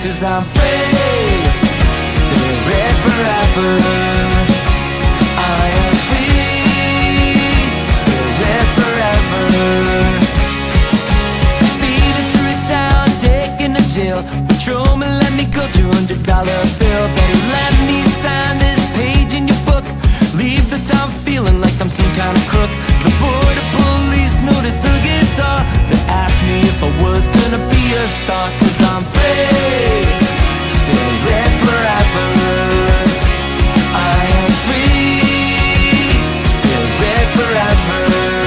'cause I'm free, spirit forever. I am free, spirit forever. Speeding through town, taking a jail. Patrolman let me go, $200 bill. Better let me sign this page in your book. Leave the town feeling like I'm some kind of crook. The border police noticed the guitar. They asked me if I was gonna be a star. 'Cause I'm free, spirit forever. I am free, spirit forever.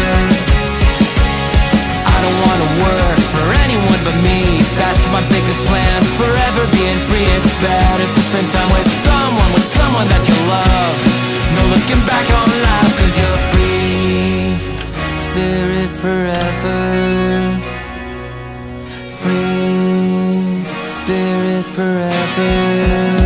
I don't wanna work for anyone but me. That's my biggest plan, forever being free. It's better to spend time with someone that you love. No looking back on life, 'cause you're free, spirit forever. Free, spirit forever.